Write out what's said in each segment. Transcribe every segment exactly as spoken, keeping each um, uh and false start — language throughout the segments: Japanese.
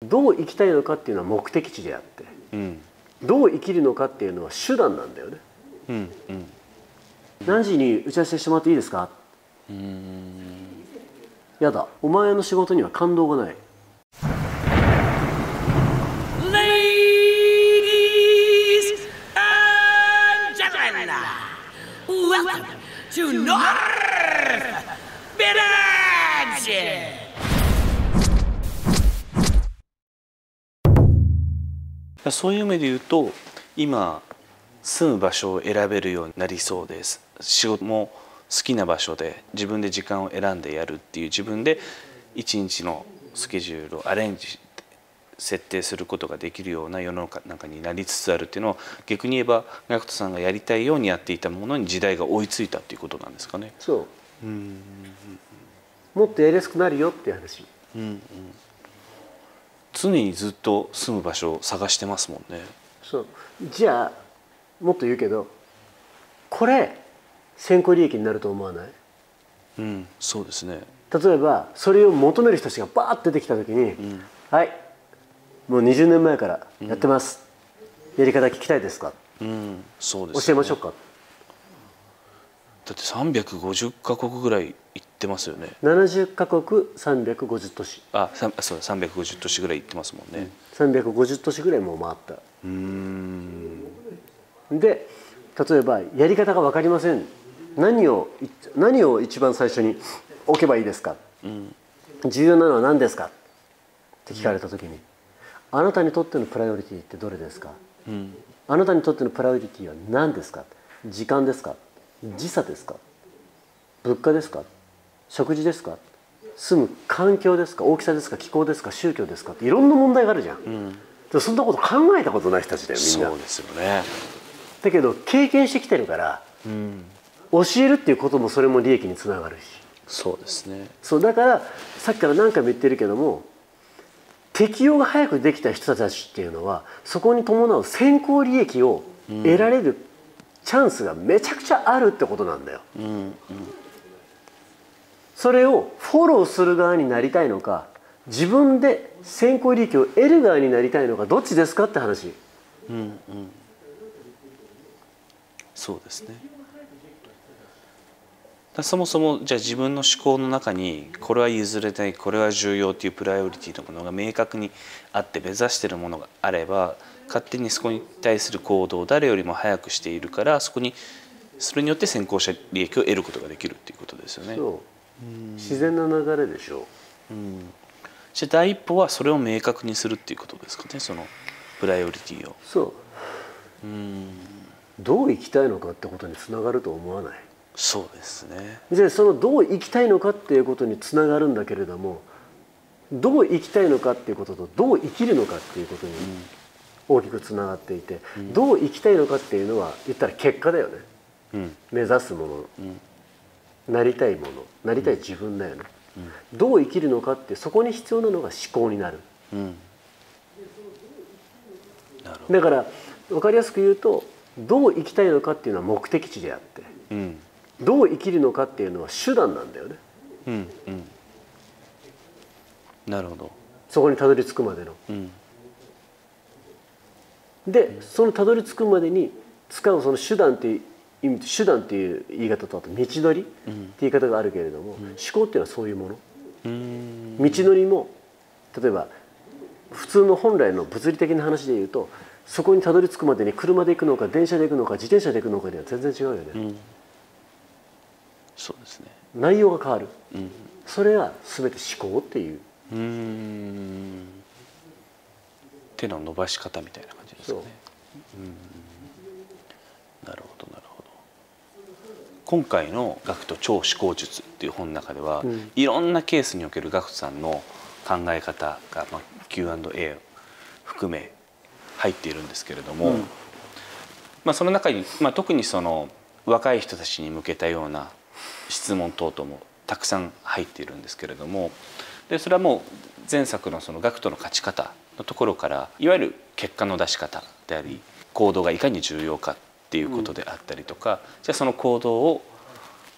どう生きたいのかっていうのは目的地であって、うん、どう生きるのかっていうのは手段なんだよね。うんうん、何時に打ち合わせしてもらっていいですか。うーん、やだ、お前の仕事には感動がない。 Ladies and gentlemen, welcome to North Village! そういう意味で言うと今住む場所を選べるようになりそうです。仕事も好きな場所で自分で時間を選んでやるっていう、自分で一日のスケジュールをアレンジ設定することができるような世の中になりつつあるっていうのは、逆に言えばGACKTさんがやりたいようにやっていたものに時代が追いついたっていうことなんですかね。 そう、うん、もっとやりやすくなるよっていう話。うんうん、 常にずっと住む場所を探してますもんね。 そう、じゃあもっと言うけど、これ先行利益になると思わない？ うん、そうですね。 例えばそれを求める人たちがバーッと出てきた時に、うん、はい、もうにじゅうねんまえからやってます、うん、やり方聞きたいですか、うん、そうですね、教えましょうか。 だってさんびゃくごじゅっかこくぐらい行ってますよね。 ななじゅっかこくさんびゃくごじゅう都市、 あ、そうさんびゃくごじゅう都市ぐらい行ってますもんね、うん、 さんびゃくごじゅう都市ぐらいもう回った。うーん、で例えばやり方が分かりません、何を何を一番最初に置けばいいですか、うん、重要なのは何ですかって聞かれた時に、うん、あなたにとってのプライオリティってどれですか、うん、あなたにとってのプライオリティは何ですか、時間ですか、時差ですか、物価ですか、食事ですか、住む環境ですか、大きさですか、気候ですか、宗教ですかっていろんな問題があるじゃん、うん、そんなこと考えたことない人たちだよみんな。 そうですよね。 だけど経験してきてるから、うん、教えるっていうこともそれも利益につながるし。 そうですね。 そうだからさっきから何回も言ってるけども、適用が早くできた人たちっていうのはそこに伴う先行利益を得られるチャンスがめちゃくちゃあるってことなんだよ。うんうん、それをフォローする側になりたいのか、自分で先行利益を得る側になりたいのか、どっちですかって話。うんうん、 そうですね。そもそもじゃあ自分の思考の中にこれは譲れない、これは重要というプライオリティのものが明確にあって目指しているものがあれば、勝手にそこに対する行動を誰よりも早くしているから、そこにそれによって先行者利益を得ることができるっていうことですよね。 そう、自然な流れでしょう。うん、 じゃあ第一歩はそれを明確にするっていうことですかね、そのプライオリティを。 そう、うん、どう生きたいのかってことにつながると思わない？ そうですね。 じゃあそのどう生きたいのかっていうことにつながるんだけれども、どう生きたいのかっていうこととどう生きるのかっていうことに大きくつながっていて、うん、どう生きたいのかっていうのは言ったら結果だよね、うん、目指すもの、うん、なりたいもの、なりたい自分だよね、うん、どう生きるのかってそこに必要なのが思考になる、うん、なるほど。だから分かりやすく言うと、どう生きたいのかっていうのは目的地であって、うん、どう生きるのかっていうのは手段なんだよね。うんうん、 なるほど。 そこにたどり着くまでの。うん、でそのたどり着くまでに使うその手段っていう意味、手段っていう言い方とあと道のりって言い方があるけれども、うん、思考っていうのはそういうもの。うん、道のりも例えば普通の本来の物理的な話で言うと、そこにたどり着くまでに車で行くのか電車で行くのか自転車で行くのかでは全然違うよね。うん、 そうですね。 内容が変わる、うん、それは全て思考っていう。うーん、 手の伸ばし方みたいな感じですかね。うん、なるほどなるほど。今回のGACKT超思考術っていう本の中では、うん、いろんなケースにおけるGACKTさんの考え方が、まあ、キューアンドエー を含め入っているんですけれども、うん、まあその中に、まあ、特にその若い人たちに向けたような質問等々もたくさん入っているんですけれども、でそれはもう前作のそのGACKTの勝ち方のところから、いわゆる結果の出し方であり行動がいかに重要かっていうことであったりとか、うん、じゃあその行動を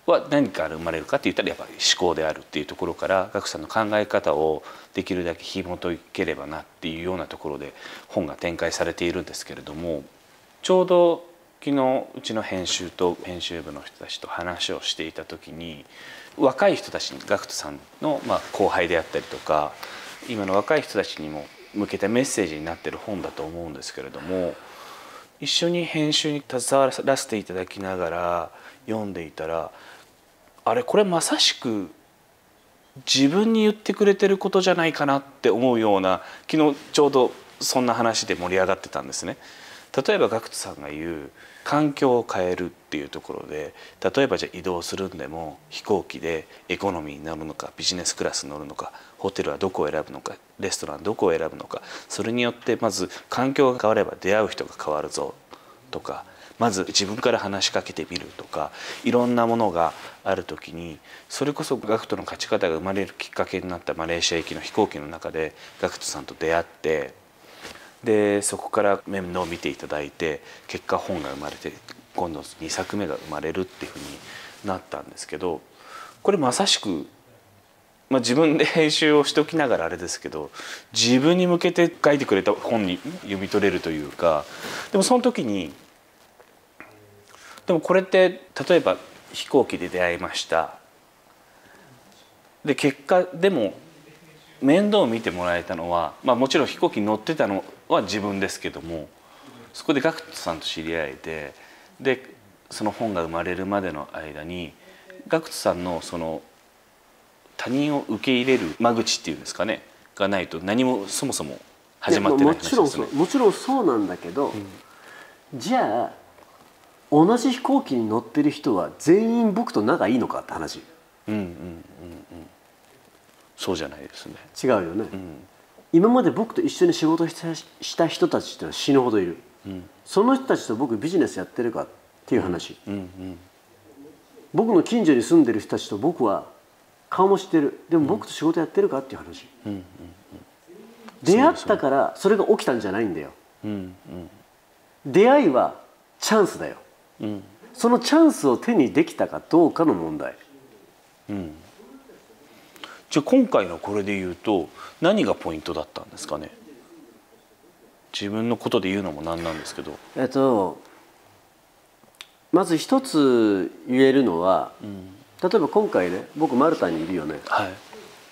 は何から生まれるかって言ったらやっぱり思考であるっていうところからガクさんの考え方をできるだけ紐解ければなっていうようなところで本が展開されているんですけれども、ちょうど昨日うちの編集と編集部の人たちと話をしていた時に、若い人たちにガクトさんのまあ後輩であったりとか今の若い人たちにも向けたメッセージになっている本だと思うんですけれども、一緒に編集に携わらせていただきながら読んでいたら、あれこれまさしく自分に言ってくれてることじゃないかなって思うような、昨日ちょうどそんな話で盛り上がってたんですね。例えばガクトさんが言う環境を変えるっていうところで、例えばじゃあ移動するんでも飛行機でエコノミーに乗るのかビジネスクラスに乗るのか、ホテルはどこを選ぶのか、レストランどこを選ぶのか、それによってまず環境が変われば出会う人が変わるぞとか、まず自分から話しかけてみるとか、いろんなものがある時に、それこそガクトの勝ち方が生まれるきっかけになったマレーシア行きの飛行機の中でガクトさんと出会って、でそこから面倒を見ていただいて、結果本が生まれて今度にさくめが生まれるっていうふうになったんですけど、これまさしく、まあ、自分で編集をしておきながらあれですけど、自分に向けて書いてくれた本に読み取れるというか、でもその時にでもこれって例えば飛行機で出会いました。で結果でも面倒を見てもらえたのは、まあ、もちろん飛行機に乗ってたのは自分ですけども、そこでガクトさんと知り合えて、でその本が生まれるまでの間にガクトさんのその他人を受け入れる間口っていうんですかねがないと何もそもそも始まってない話ですね。 もちろんそう、もちろんそうなんだけど、うん、じゃあ同じ飛行機に乗ってる人は全員僕と仲いいのかって話。 うんうんうんうん。そうじゃないですね。 違うよね。うん、今まで僕と一緒に仕事したした人たちっていうのは死ぬほどいる。うん、その人たちと僕ビジネスやってるかっていう話。うんうんうん、僕の近所に住んでる人たちと僕は顔も知ってる。でも僕と仕事やってるかっていう話。うんうんうん、出会ったからそれが起きたんじゃないんだよ。うんうん、出会いはチャンスだよ。うん、そのチャンスを手にできたかどうかの問題。 うん、じゃあ今回のこれで言うと何がポイントだったんですかね。自分のことで言うのもなんなんですけど、 えっとまず一つ言えるのは、うん、例えば今回ね、僕マルタにいるよね。はい、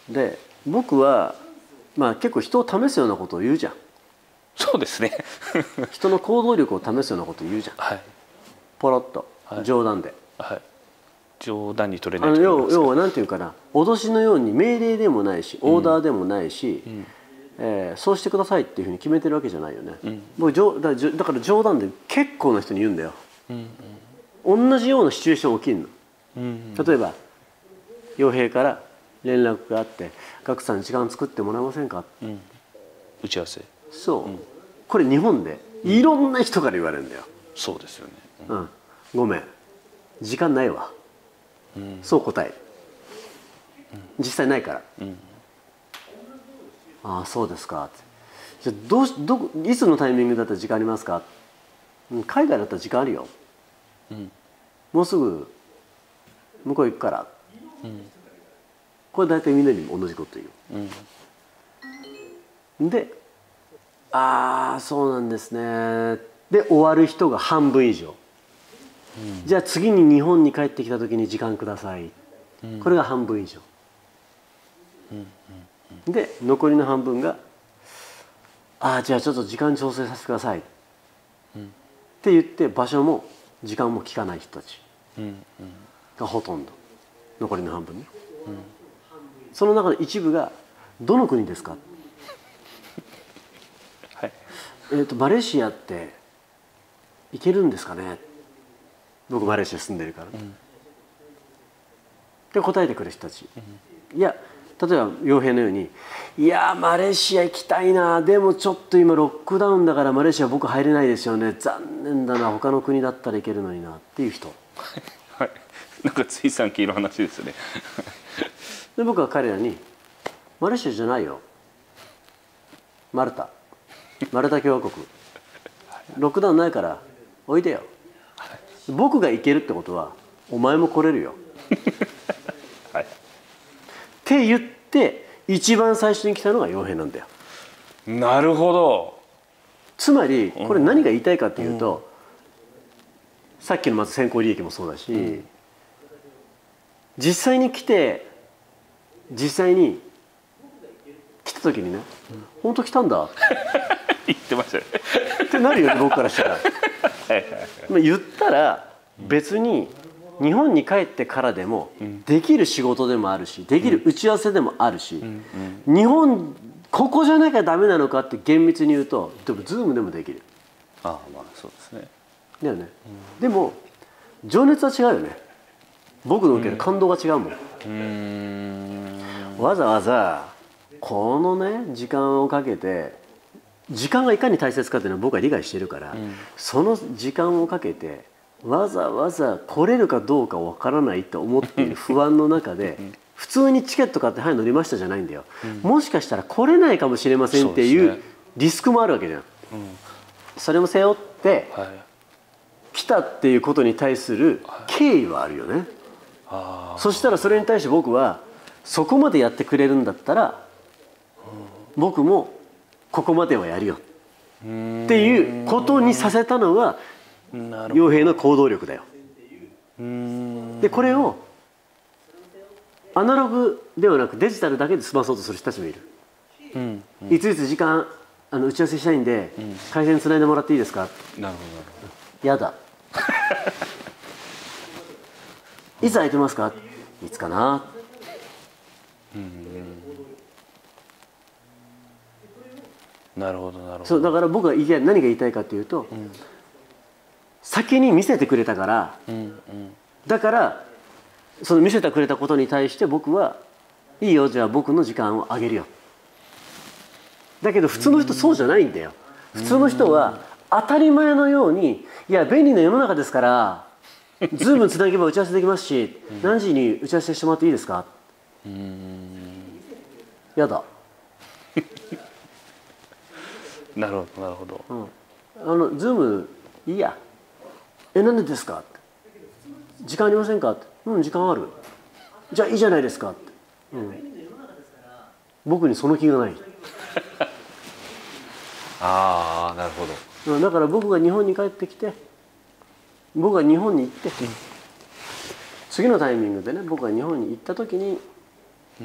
で僕はまあ結構人を試すようなことを言うじゃん。 そうですね人の行動力を試すようなことを言うじゃん。はい、ポロッと、はい、冗談で。はい、 冗談に取れないと要要は何て言うかな、脅しのように命令でもないしオーダーでもないし、うん、えー、そうしてくださいっていうふうに決めてるわけじゃないよね。うん、僕だだから冗談で結構な人に言うんだよ。うんうん、同じようなシチュエーション起きるの。うんうん、例えば傭兵から連絡があって「ガクさん時間作ってもらえませんか?うん」 打ち合わせ。 そう、うん、これ日本でいろんな人から言われるんだよ。そうですよね。 うん、ごめん時間ないわ。うん、そう答える。実際ないから。うん、ああそうですかって。じゃあどうしどいつのタイミングだったら時間ありますか。海外だったら時間あるよ。うん、もうすぐ向こう行くから。うん、これ大体みんなに同じこと言う。うん、で「ああそうなんですね」で終わる人が半分以上。うん、じゃあ次に日本に帰ってきた時に時間ください、うん、これが半分以上、うんうんうん、で残りの半分が「ああじゃあちょっと時間調整させてください」うん、って言って場所も時間も聞かない人たちがほとんど、残りの半分ね、うん、その中の一部が「どの国ですか?」はい、えーと「マレーシアって行けるんですかね?」僕マレーシア住んでるから、ね、うん、で答えてくる人たち、うん、いや例えば傭兵のように「いやマレーシア行きたいな、でもちょっと今ロックダウンだからマレーシア僕入れないですよね、残念だな、他の国だったらいけるのにな」っていう人はい、なんかついさんきの話ですねで僕は彼らに「マレーシアじゃないよ、マルタマルタ共和国ロックダウンないからおいでよ、僕が行けるってことはお前も来れるよ」 はい、 って言って一番最初に来たのが傭兵なんだよ。 なるほど。 つまりこれ何が言いたいかっていうと、うん、さっきのまず先行利益もそうだし、うん、実際に来て実際に来た時にね、うん、本当来たんだ言ってましたねってなるよね僕からしたらまあ言ったら別に日本に帰ってからでもできる仕事でもあるし、できる打ち合わせでもあるし、うんうん、日本ここじゃなきゃダメなのかって厳密に言うと、でも Zoom でもできる。 ああ、まあそうですね。 だよね、うん、でも情熱は違うよね。僕の受ける感動が違うもん、うん、わざわざこのね時間をかけて、時間がいかに大切かっていうのは僕は理解してるから、うん、その時間をかけてわざわざ来れるかどうかわからないと思っている不安の中で普通にチケット買って「はい乗りました」じゃないんだよ、うん、もしかしたら来れないかもしれませんっていうリスクもあるわけじゃん、うん、それも背負って来たっていうことに対する敬意はあるよね、はい、そしたらそれに対して僕はそこまでやってくれるんだったら、うん、僕もここまではやるよっていうことにさせたのは傭兵の行動力だよ。でこれをアナログではなくデジタルだけで済まそうとする人たちもいる、うんうん、いついつ時間あの打ち合わせしたいんで、うん、回線つないでもらっていいですか。なるほどなるほど。やだいつ空いてますか。いつかな、うん、 なるほどなるほど。 そうだから僕は何が言いたいかというと、うん、先に見せてくれたから、うんうん、だからその見せてくれたことに対して僕はいいよ、じゃあ僕の時間をあげるよ。だけど普通の人そうじゃないんだよ。普通の人は当たり前のように、いや便利な世の中ですからズームつなげば打ち合わせできますし、何時に打ち合わせしてもらっていいですか。うーんやだなるほどなるほど、 うん、あのズームいいや。えなんでですか。時間ありませんか。うん時間ある。じゃあいいじゃないですかって、うん、僕にその気がないああなるほど。 だから僕が日本に帰ってきて、僕が日本に行って、うん、次のタイミングでね僕が日本に行った時に、うん、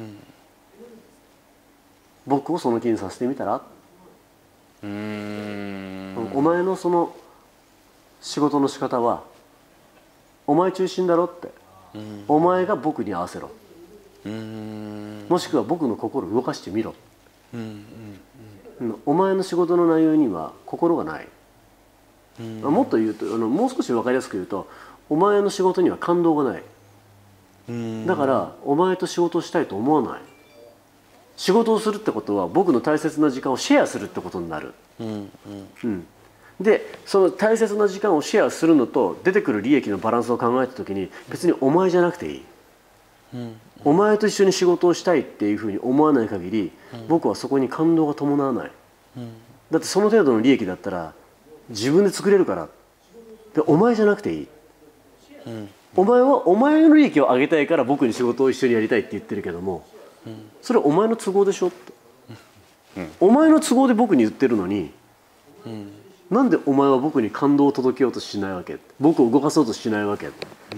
僕をその気にさせてみたら。うーんお前のその仕事の仕方はお前中心だろって、うん、お前が僕に合わせろ、うーんもしくは僕の心を動かしてみろ、うんうんうん、お前の仕事の内容には心がない、うん、もっと言うとあのもう少し分かりやすく言うとお前の仕事には感動がない、うん、だからお前と仕事をしたいと思わない。仕事をするってことは僕の大切な時間をシェアするってことになる、うんうんうん、でその大切な時間をシェアするのと出てくる利益のバランスを考えた時に別にお前じゃなくていい、うんうん、お前と一緒に仕事をしたいっていうふうに思わない限り、うん、僕はそこに感動が伴わない、うん、だってその程度の利益だったら自分で作れるからでお前じゃなくていい、うん、お前はお前の利益を上げたいから僕に仕事を一緒にやりたいって言ってるけども、それお前の都合でしょって、うん、お前の都合で僕に言ってるのに、うん、なんでお前は僕に感動を届けようとしないわけ、僕を動かそうとしないわけ、うん、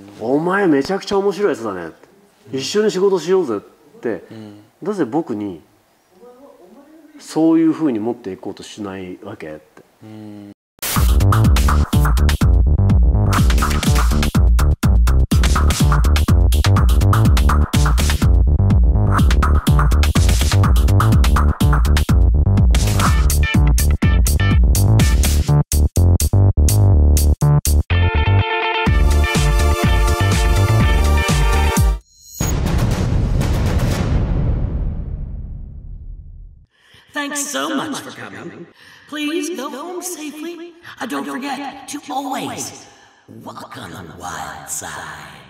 お前めちゃくちゃ面白いやつだね、うん、一緒に仕事しようぜって、うん、なぜ僕にそういうふうに持っていこうとしないわけって、うん。 Thanks so much for coming. Please go home safely. Uh, don't forget to always walk on the wild side.